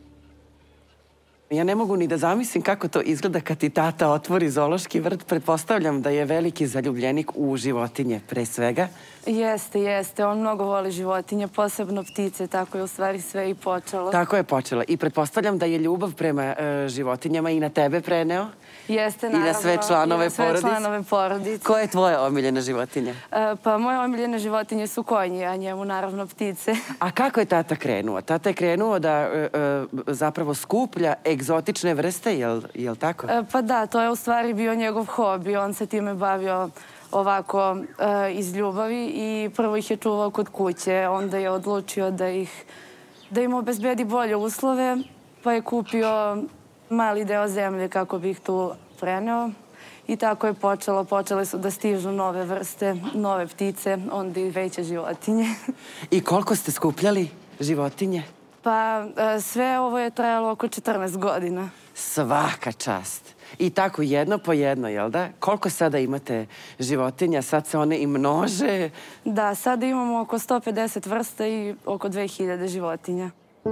Ja ne mogu ni da zamislim kako to izgleda kad ti tata otvori zoološki vrt. Pretpostavljam da je veliki zaljubljenik u životinje, pre svega. Jeste, jeste. On mnogo voli životinje, posebno ptice. Tako je u stvari sve i počelo. Tako je počelo. I pretpostavljam da je ljubav prema životinjama i na tebe preneo. Jeste, naravno. I na sve članove porodice. I na sve članove porodice. Koja je tvoja omiljena životinja? Pa moje omiljene životinje su konji, a njemu naravno ptice. A kako je tata krenuo? Tata je krenuo da zapravo skuplja egzotične vrste, je li tako? Pa da, to je u stvari bio njegov hobi. On se time bavio ovako iz ljubavi i prvo ih je čuvao kod kuće. Onda je odlučio da ih, da im obezbedi bolje uslove, pa je kupio mali deo zemlje kako bi ih tu preneo. I tako je počelo. Počele su da stižu nove vrste, nove ptice, onda i veće životinje. I koliko ste skupljali životinje? Pa sve ovo je trajalo oko četrnaest godina. Svaka čast. I tako jedno po jedno, jel da? Koliko sada imate životinja? Sad se one i množe? Da, sada imamo oko sto pedeset vrsta i oko dve hiljade životinja.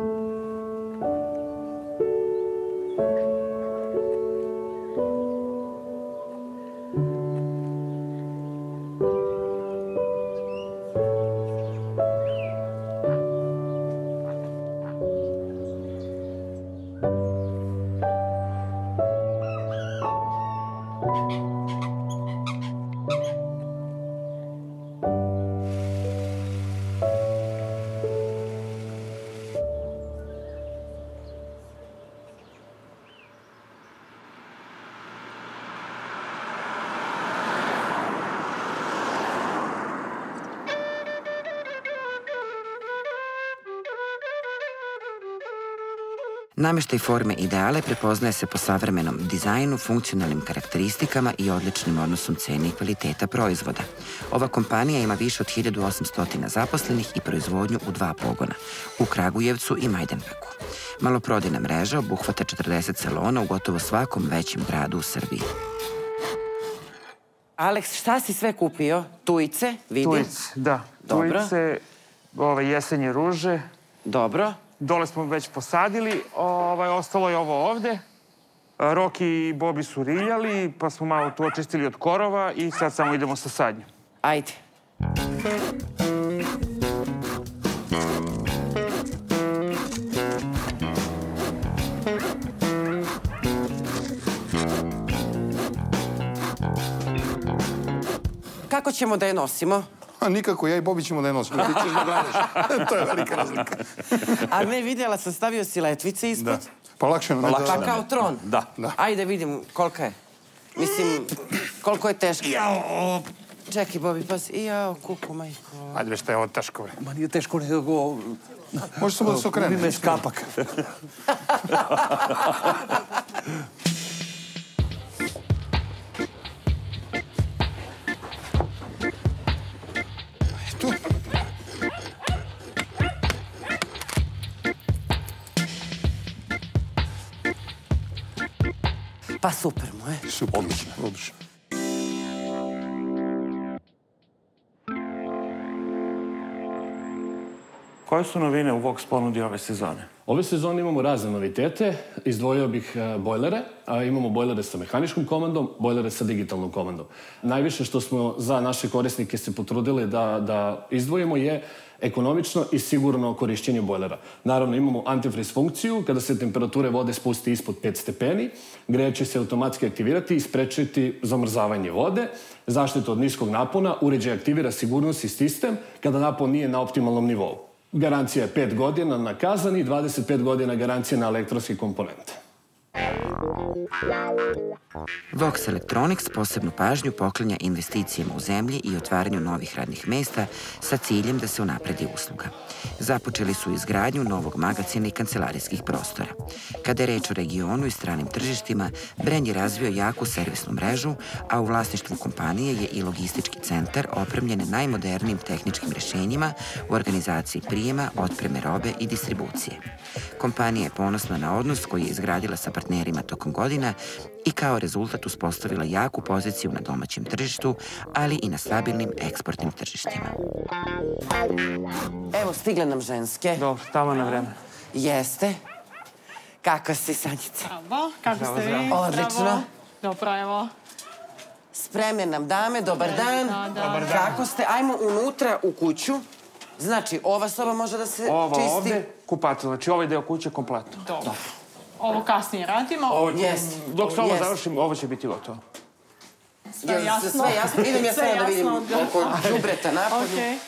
Nameštaj forme ideale prepoznaje se po savremenom dizajnu, funkcionalnim karakteristikama i odličnim odnosom cene i kvaliteta proizvoda. Ova kompanija ima više od hiljadu osamsto zaposlenih i proizvodnju u dva pogona, u Kragujevcu i Majdanpeku. Maloprodajna mreža obuhvata četrdeset salona u gotovo svakom većem gradu u Srbiji. Aleks, šta si sve kupio? Tujice, vidim. Tujice, da. Tujice, jesenje ruže. Dobro. Dole smo već posadili, ostalo je ovo ovde. Roki i Bobi su riljali, pa smo malo tu očistili od korova i sad samo idemo sa sadnjom. Ajde. Kako ćemo da je nosimo? Nikako, ja i Bobi ćemo da je nosimo. Ti ćeš da gledaš. To je velika razlika. A ne, vidjela sam, stavio si letvice ispod. Pa lakše nam je. Pa kao tron. Da. Ajde vidim kolika je. Mislim, koliko je teško. Čekaj, Bobi, pa si... Jao, kuku, majko. Ajde, već šta je ovo teško. Ma nije teško, nego... Može samo da se okrene. Ubi me skapak. Pa super mu je. Super, odlično, odlično. Koje su novine u Vox ponudi ove sezone? Ove sezone imamo razne novitete. Izdvojio bih bojlere. Imamo bojlere sa mehaničkom komandom, bojlere sa digitalnom komandom. Najviše što smo za naše korisnike se potrudili da izdvojimo je ekonomično i sigurno korišćenje bojlera. Naravno, imamo antifriz funkciju. Kada se temperature vode spusti ispod pet stepeni, grejać će se automatski aktivirati i sprečiti zamrzavanje vode, zaštitu od niskog napona, uređaj aktivira sigurnosni sistem kada napon nije na optimalnom nivou. Garancija je pet godina na kazan i dvadeset pet godina garancija na elektronske komponente. Vox Electronics posebnu pažnju poklanja investicijama u zemlji i otvaranju novih radnih mesta sa ciljem da se unapredi usluga. Započeli su izgradnju novog magacina i kancelarijskih prostora. Kada je reč o regionu i stranim tržištima, brend je razvio jaku servisnu mrežu, a u vlasništvu kompanije je i logistički centar opremljen najmodernijim tehničkim rješenjima u organizaciji prijema, otpreme robe i distribucije. Kompanija je ponosna na odnos koji je izgradila sa partnerima tokom godina i kao rezultat uspostavila jaku poziciju na domaćem tržištu, ali i na stabilnim eksportnim tržištima. Evo, stigle nam ženske. Dobro, tamo na vreme. Jeste. Kakva si, Sanjica? Bravo, kako ste vi? Odlično. Dobro, evo. Spremne nam dame, dobar dan. Dobar dan. Kako ste? Ajmo unutra u kuću. Znači, ova soba može da se čisti? Ova ovde, kupatel. Znači, ovaj deo kuće kompletno. Dobro. Ovo kasnije radimo. Dok se ovo završim, ovo će biti gotovo. Sve jasno. Sve jasno. Idem ja samo da vidim oko đubreta napolju. Okej.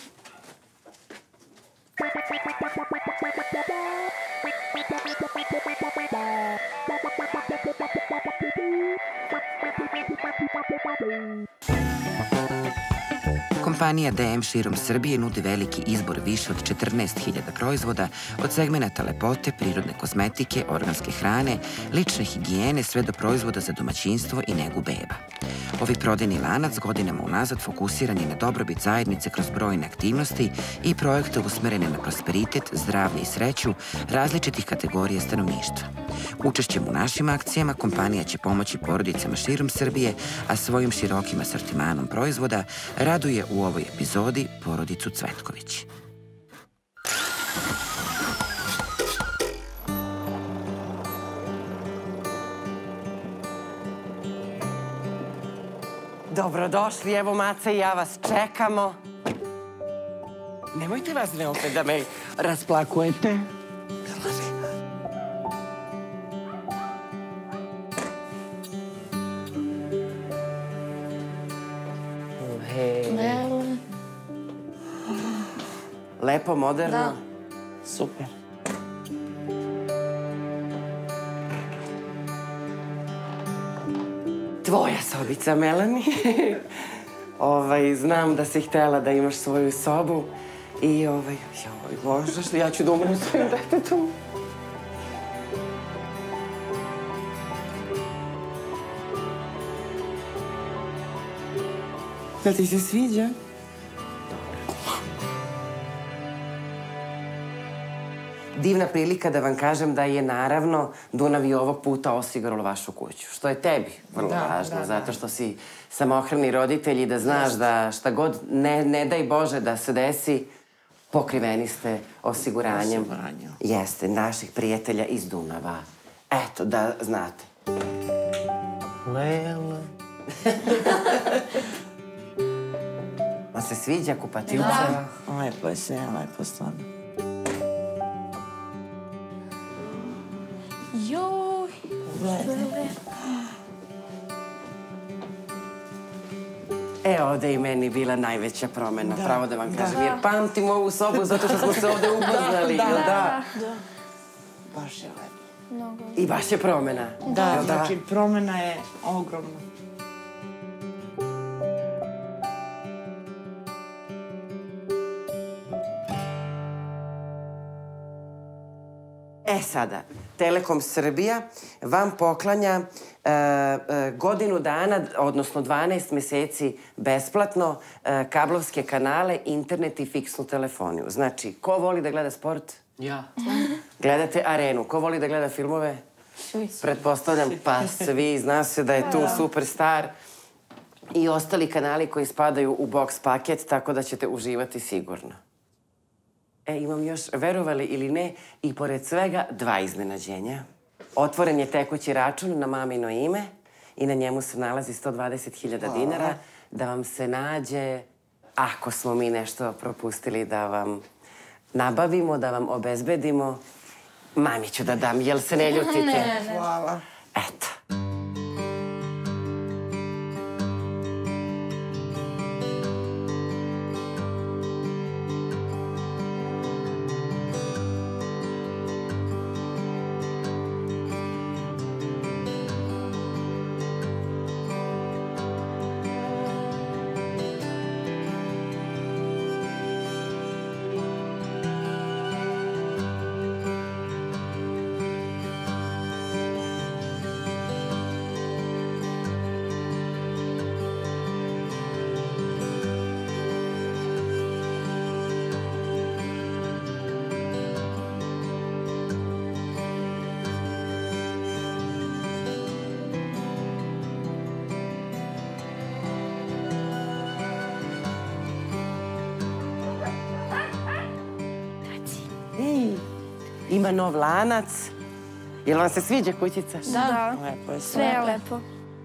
Kompanija D M širom Srbije nudi veliki izbor više od četrnaest hiljada proizvoda, od segmenata lepote, prirodne kozmetike, organske hrane, lične higijene, sve do proizvoda za domaćinstvo i negu beba. Ovi prodajni lanac godinama unazad fokusiran je na dobrobit zajednice kroz brojne aktivnosti i projekte usmerene na prosperitet, zdravlje i sreću različitih kategorija stanovništva. Učešćem u našim akcijama kompanija će pomoći porodicama širom Srbije, a svojim širokim asortimanom proizvoda raduje u ovoj epizodi porodicu Cvetković. Dobrodošli, evo Maca i ja vas čekamo. Nemojte vas ne opet da me rasplakujete. Lepo, moderno. Da. Super. Tvoja sobica, Melanie. ovaj, znam da si htjela da imaš svoju sobu. I ovaj, joj, Bože, što ja ću da umrem s svojim detetom. Da ti se sviđa? Divna prilika da vam kažem da je naravno Dunav i ovog puta osiguralo vašu kuću. Što je tebi vrlo važno, zato što si samohrani roditelj i da znaš da šta god ne daj Bože da se desi, pokriveni ste osiguranjem. Jeste, naših prijatelja iz Dunava. Eto, da znate. Lela. Ma se sviđa kupatilca? Da. Lepo je sve, lepo stvarno. Joj, E, ovde i meni bila najveća promena, pravo da vam kažem, jer pamtim ovu sobu zato što smo se ovde upoznali, jel da? Baš je lepo. I baš je promena. Da, znači promena je ogromna. E sada, Telekom Srbija vam poklanja godinu dana, odnosno dvanaest meseci besplatno kablovske kanale, internet i fiksnu telefoniju. Znači, ko voli da gleda sport? Ja. Gledate Arenu. Ko voli da gleda filmove? Svi. Pretpostavljam, pa svi. Zna se da je tu Superstar i ostali kanali koji spadaju u box paket, tako da ćete uživati sigurno. E, imam još, verovali ili ne, i pored svega dva iznenađenja. Otvoren je tekući račun na mamino ime i na njemu se nalazi sto dvadeset hiljada dinara da vam se nađe, ako smo mi nešto propustili, da vam nabavimo, da vam obezbedimo. Mami ću da dam, jel se ne ljutite? Ne, ne. Hvala. Eto. Ima nov lanac. Jel vam se sviđa kućica? Da. Lepo je sve. je lepo.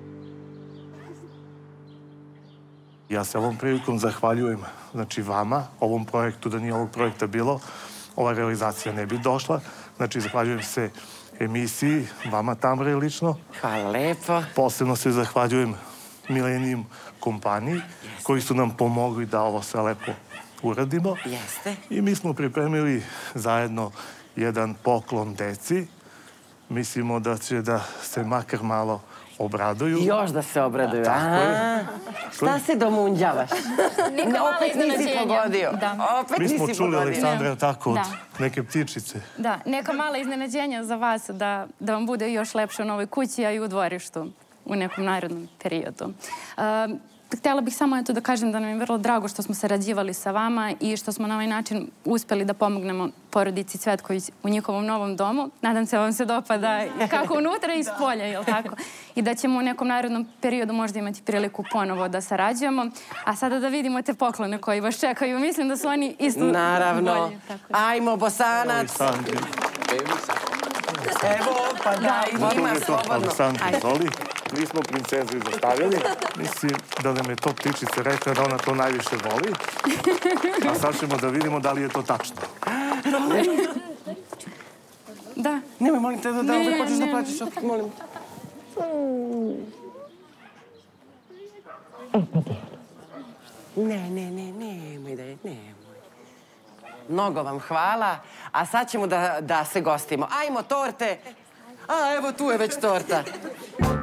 Ja se ovom prilikom zahvaljujem, znači vama, ovom projektu, da nije ovog projekta bilo, ova realizacija ne bi došla. Znači, zahvaljujem se emisiji, vama Tamre lično. Hvala lepo. Posebno se zahvaljujem Millennium kompaniji, koji su nam pomogli da ovo sve lepo uradimo. Jeste. I mi smo pripremili zajedno jedan poklon deci. Mislimo da će da se makar malo obraduju. Još da se obraduju. Tako je. Šta se domunđavaš? Opet nisi pogodio. Opet Mi nisi smo pogodio. čuli, Aleksandra, tako od Da. neke ptičice. Da, neka mala iznenađenja za vas da, da vam bude još lepše u novoj kući, a i u dvorištu u nekom narednom periodu. Um, Htjela bih samo eto da kažem da nam je vrlo drago što smo sarađivali sa vama i što smo na ovaj način uspjeli da pomognemo porodici Cvetković u njihovom novom domu. Nadam se vam se dopada kako unutra i s polja, jel tako? I da ćemo u nekom narednom periodu možda imati priliku ponovo da sarađujemo. A sada da vidimo te poklone koji vas čekaju. Mislim da su oni isto Naravno. bolji. Ajmo, Bosanac. Evo, pa da, i njima slobodno. Aleksandra, izvoli. Mi smo princezu izostavili. Mislim da nam je to ptičica rekla da ona to najviše voli. A sad ćemo da vidimo da li je to tačno. Da. Nemoj, molim te, da ovdje počeš da plaćeš opet, molim. Ne, ne, ne, nemoj da je, nemoj. Mnogo vam hvala, a sad ćemo da se gostimo. Ajmo, torte! A, evo tu je već torta.